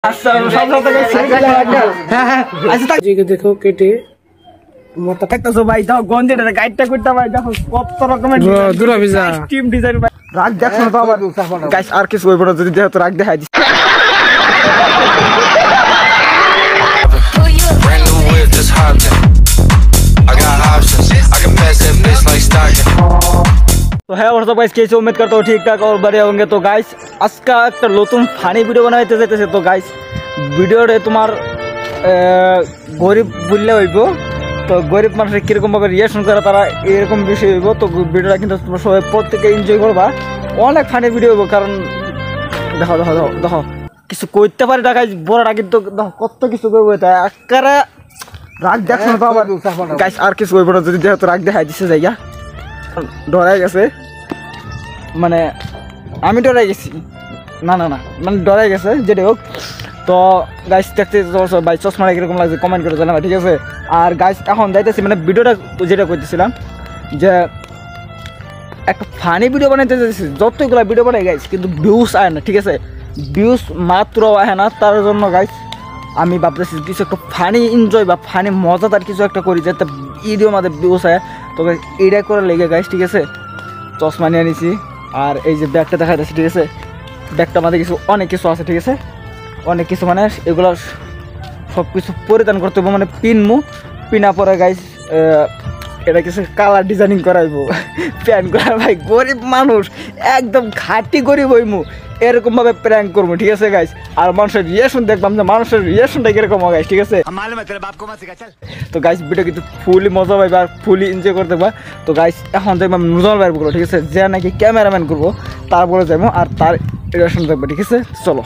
দেখো কেটে ভাই দেখো গঞ্জিটা গাইডটা করতে ভাই দেখো কত রকমের টিম ডিজাইন রাগ দেখো তো আবার গাইস আর কিছু হইব না যদি যেহেতু রাগ দেখাই तो है और सब गाइस कैसे उम्मीद करता हूँ ठीक ठाक और बढ़िया होंगे। तो गाइस आज का एक नतून फानी भिडियो बनाते जाइतेছে। तो गाइस ভিডিওতে তোমার গরিব বললে হইব, তো গরিব মানুষের কিরকম ভাবে রিয়াকশন করে তারা এরকম বিষয় হইব। তো ভিডিওটা কিন্তু তোমরা সবাই প্রত্যেকে এনজয় করবা, অনেক ফানি ভিডিও হইব। কারণ দেখো দেখো দেখো দেখো কিছু করতে পারি না গাইস, বড়রা কিন্তু দেখো কত কিছু করবো, এটা আকারে রাগ দেখো তো আবার গাইস আর কিছু হইব না যদি যেহেতু রাগ দেখাই দিছে জায়গা ডরাই গেছে, মানে আমি ডরাই গেছি, না না না মানে ডরাই গেছে যেটা হোক। তো গাইস দেখতে ভাই চশমাটা কিরকম লাগছে কমেন্ট করে জানাবা, ঠিক আছে। আর গাইস এখন যাইতেছি মানে ভিডিওটা যেটা করতেছিলাম যে একটা ফানি ভিডিও বানাইতে চাইছি, যতগুলো ভিডিও বানাই গাইস কিন্তু ভিউজ আয় না, ঠিক আছে, ভিউজ মাত্র আয় না। তার জন্য গাইস আমি ভাবতেছি কিছু একটা ফানি এনজয় বা ফানি মজাদার কিছু একটা করি যাতে ভিডিও আমাদের ভিউজ আয়। তো এইটা করে লেগে গাইস, ঠিক আছে, চশমা নিয়ে নিছি আর এই যে ব্যাগটা দেখা যাচ্ছে, ঠিক আছে, ব্যাগটা আমাদের কিছু অনেক কিছু আছে, ঠিক আছে, অনেক কিছু মানে এগুলো সব কিছু পরিধান করতে হবে, মানে পিনমু পিনা পরে গাইস এটা কিছু কালার ডিজাইনিং করাইবো প্যান্ট করা। ভাই গরিব মানুষ একদম খাঁটি গরিব হইমু, এরকমভাবে প্র্যাঙ্ক করবো, ঠিক আছে গাইস। আর মানুষের রিয়াকশন দেখলাম যে মানুষের রিয়াকশনটা কিরকম হয় গাইস, ঠিক আছে। তো গাইস ভিডিও কিন্তু ফুলি মজা পাইবা আর ফুলি এনজয় করতে পারবা। তো গাইস এখন দেখলাম নুজল বাইর করবো, ঠিক আছে, যে নাকি ক্যামেরাম্যান করবো তারপরে যাবো আর তার রিয়াকশন দেখবো, ঠিক আছে। চলো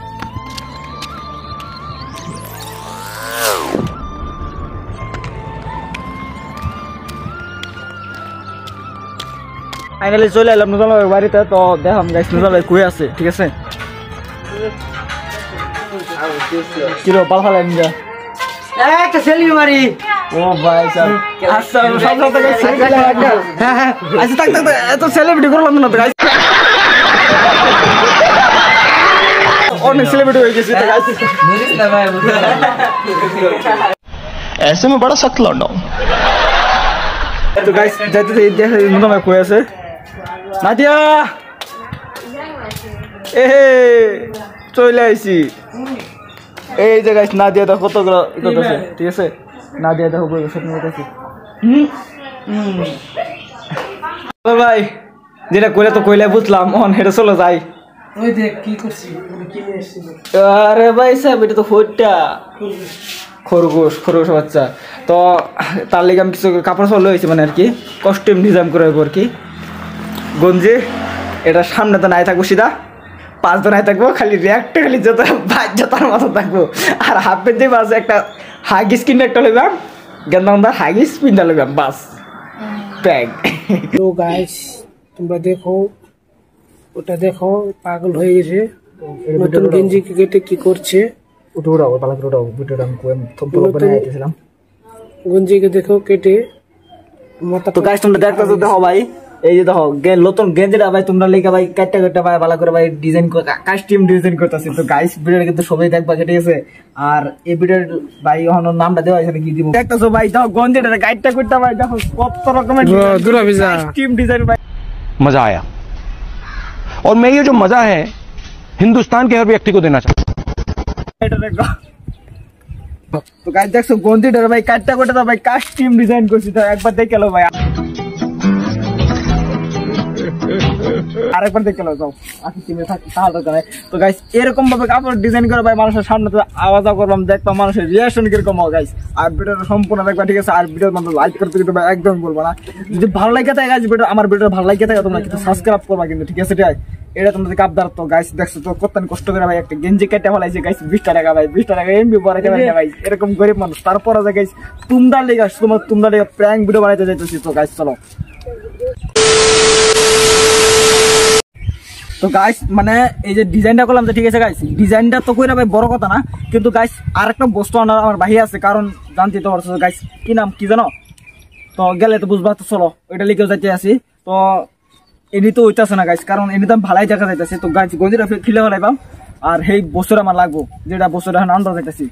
ফাইনালি চলে এলাম নুজল ভাইয়ের বাড়িতে। তো দেখাম গাইস নুজল ভাই কই আছে, ঠিক আছে। কিলো পাল ফালাই নিয়ে একটা সেলফি মারি। ও ভাই সাহেব আচ্ছা সব সব থেকে সেলফি লাগবে। হ্যাঁ হ্যাঁ আচ্ছা থাক থাক এত সেলিব্রিটি করলাম না তো গাইস, অনেক সেলিব্রিটি হয়ে গেছে তো গাইস। মেরিস না ভাই ऐसे में बड़ा सख्त लौंडा हूं। तो गाइस जाते थे देखो नुजल भाई কই আছে। নাদিয়া এ চলে আইছি এই যে গাইস, নাদিয়া দেখো কতগুলো করতেছে, ঠিক আছে, নাদিয়া দেখো বই স্বপ্ন করতেছে। ভাই যেটা কইলে তো কইলে বুঝলাম, অন হেঁটে চলে যাই। ওই দেখ কি করছি, কি নিয়ে এসেছিল। আরে ভাই সাহেব এটা তো ফোটটা খরগোশ, খরগোশ বাচ্চা। তো তার লেগে আমি কিছু কাপড় চলে হয়েছে, মানে আর কি কস্টিউম ডিজাইন করে আর কি গঞ্জি। এটা সামনে তো নাই থাকবো, সিধা পাঁচ নাই থাকবো, খালি র্যাকটা খালি যত জোতার মতো থাকবো। আর হাফের দিয়ে বাস একটা হাগিস কিনে একটা লইবাম, গেন্দা হাগিস পিন্ডা লইবাম, বাস ব্যাগ। তো গাইস তোমরা দেখো, ওটা দেখো পাগল হয়ে গেছে, নতুন গেঞ্জি কেটে কি করছে। উঠাও পালা করে উঠাও, ভিডিওটা আমি বানাইতেছিলাম। গঞ্জিকে দেখো কেটে মাথা। তো গাইস তোমরা দেখতেছো, দেখো ভাই এই যে দেখো নতুন গেঞ্জিটা ভাই তোমরা লেখা ভাই কাটটা কাটটা ভাই ভালো করে ভাই ডিজাইন কাস্টম ডিজাইন করতেছি। তো গাইস ভিডিওটা কিন্তু সবাই দেখবা, ঠিক আছে। আর এই ভিডিওর ভাই এখন নামটা দেওয়া আছে কি দিব দেখতেছো ভাই, দেখো গেঞ্জিটা কাটটা কাটটা ভাই দেখো কত রকমের কাস্টম ডিজাইন ভাই। मजा आया और मैं ये जो मजा है हिंदुस्तान के हर व्यक्ति को देना चाहता हूं। তো গাইস দেখছো গেঞ্জিটা ভাই কাটটা কাটটা ভাই কাস্টম ডিজাইন করছি, তো একবার দেখে লো ভাই, আরেকবার দেখে লো যাও তাহলে। তো গাইস এরকম ভাবে কাপড় ডিজাইন করে ভাই মানুষের সামনে তো আওয়াজ করলাম, দেখবা মানুষের রিয়াকশন কিরকম হয় গাইস। আর ভিডিওটা সম্পূর্ণ দেখবা, ঠিক আছে। আর ভিডিওর মধ্যে লাইক করতে কিন্তু ভাই একদম বলবো না, যদি ভালো লাগে থাকে গাইস ভিডিও, আমার ভিডিও ভালো লাগে থাকে তোমরা কিন্তু সাবস্ক্রাইব করবা কিন্তু, ঠিক আছে। এটা তোমাদের কাপদার। তো গাইস দেখছো তো কত কষ্ট করে ভাই একটা গেঞ্জি কেটে ফেলাইছে গাইস, 20 টাকা ভাই, 20 টাকা এমবি পরে ভাই, এরকম গরিব মানুষ। তারপরে যে গাইস তোমরা লেগে তোমরা লেগে প্র্যাঙ্ক ভিডিও বানাইতে যাইতেছি। তো গাইস চলো। তো গাইস মানে এই যে ডিজাইনটা করলাম, ঠিক আছে গাইস, ডিজাইনটা তো কইরা ভাই বড় কথা না, কিন্তু গাইস আরেকটা বস্তু আনার আমার বাহি আছে, কারণ জানতে তো পারছো গাইস কি নাম কি জানো, তো গেলে তো বুঝবা। তো চলো ওইটা লিখেও যাইতে আসি। তো এমনি তো ওইটাছে না গাইস, কারণ এমনি তো আমি ভালাই দেখা যাইতেছে। তো গাইস গঞ্জিটা ফিলে ফেলাইবাম, আর সেই বছর আমার লাগবো যেটা বছর এখন আমরা যাইতেছি।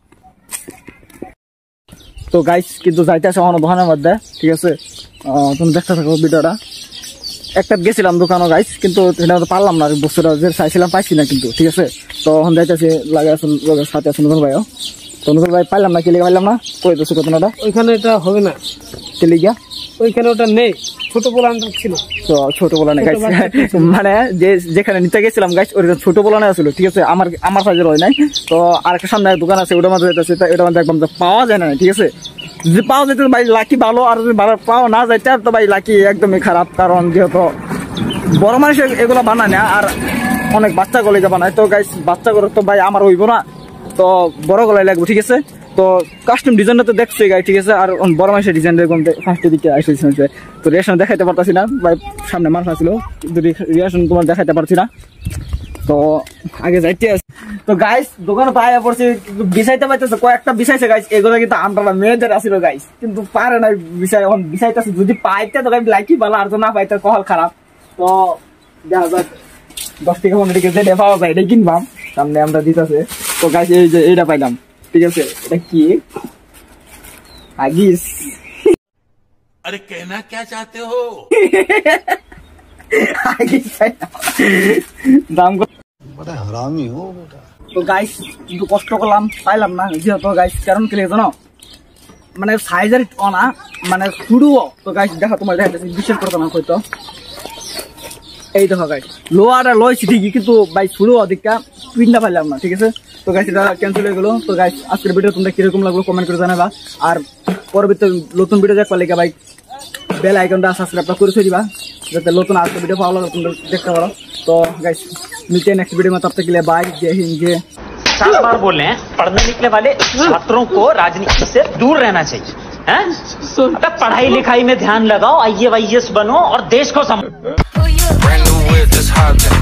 তো গাইস কিন্তু যাইতেছে অন্য দোকানের মধ্যে, ঠিক আছে? তুমি দেখতে থাকো ভিডিওটা। একটা গেছিলাম দোকানও গাইস, কিন্তু এটা তো পারলাম না, বছরটা যে চাইছিলাম পাইছি না কিন্তু, ঠিক আছে? তো এখন যাইতেছি লাগে আসুন সাথে আসুন নতুন ভাইও। তো নতুন ভাই পাইলাম না, কি লেগে পাইলাম না, কই দোষ ঘটনাটা? ওইখানে এটা হবে না, চলে গিয়া ওইখানে ওটা নেই, ছোট পোলানটা ছিল। তো ছোট পোলানে গাইস, মানে যেখানে নিতে গেছিলাম গাইস ওইটা ছোট পোলানে ছিল, ঠিক আছে? আমার সাইজের হয় নাই। তো আরেকটা সামনে দোকান আছে, ওটার মধ্যে যাইতেছে, ওটার মধ্যে একদম পাওয়া যায় না, ঠিক আছে? যদি পাওয়া যেত ভাই লাকি ভালো, আর যদি পাওয়া না যায় তো ভাই লাকি একদমই খারাপ। কারণ যেহেতু বড় মানুষ এগুলো বানায় না, আর অনেক বাচ্চা গলে বানায়। তো গাইস বাচ্চা করে তো ভাই আমার হইব না, তো বড় গলায় লাগবে, ঠিক আছে? তো কাস্টম ডিজাইনটা তো দেখছি গাই, ঠিক আছে? আর বড় মানুষের ডিজাইন এরকম ফার্স্টের দিকে আসছে। তো রিয়াকশন দেখাইতে পারতাছি না ভাই, সামনে মার ছিল, কিন্তু রিয়াকশন তোমার দেখাইতে পারছি না। তো আগে যাইতে আছে। তো গাইস দোকানে পাইয়া পড়ছি, বিছাইতে পাইতেছে, কয়েকটা বিছাইছে গাইস। এগুলো কিন্তু আমরা মেয়েদের আসছিল গাইস, কিন্তু পারে না বিছাই। এখন বিছাইতেছে, যদি পাইতে তো গাইস লাইকি ভালো, আর তো না পাইতে কপাল খারাপ। তো দেখা যাক 10 থেকে 15 টাকা যেটা পাওয়া যায় এটাই কিনবাম, সামনে আমরা দিতেছে। তো গাইস এই যে এইটা পাইলাম, ঠিক আছে? এটা কি হাগিস? अरे कहना क्या चाहते हो? দাম বড় হারামি হো বেটা। তো গাইস কিন্তু কষ্ট করলাম, পাইলাম না, যেহেতু গাইস কারণ কি লাগে জানো, মানে সাইজের অনা মানে শুরুও। তো গাইস দেখা তোমার দেখাচ্ছি, বিশ্বাস করতে না হয়তো। এই দেখো গাইস লোয়াটা লইছি ঠিকই, কিন্তু ভাই শুরু অধিকা পিনটা পাইলাম না, ঠিক আছে? তো গাইস এটা ক্যান্সেল হয়ে গেলো। তো গাইস আজকের ভিডিও তোমরা কিরকম লাগলো কমেন্ট করে জানাবা, আর পরবর্তী নতুন ভিডিও দেখবার লেগে ভাই বেল আইকনটা সাবস্ক্রাইব করে দিবা, যাতে নতুন আজকে ভিডিও পাওয়া লাগে তোমরা দেখতে পারো। তো गाइस मिलते हैं नेक्स्ट वीडियो में, तब तक के लिए बाय, जय हिंद, जय। 7 बार बोल रहे हैं पढ़ने निकले वाले छात्रों को राजनीति से दूर रहना चाहिए, हैं? अबे पढ़ाई लिखाई में ध्यान लगाओ, IAS बनो और देश को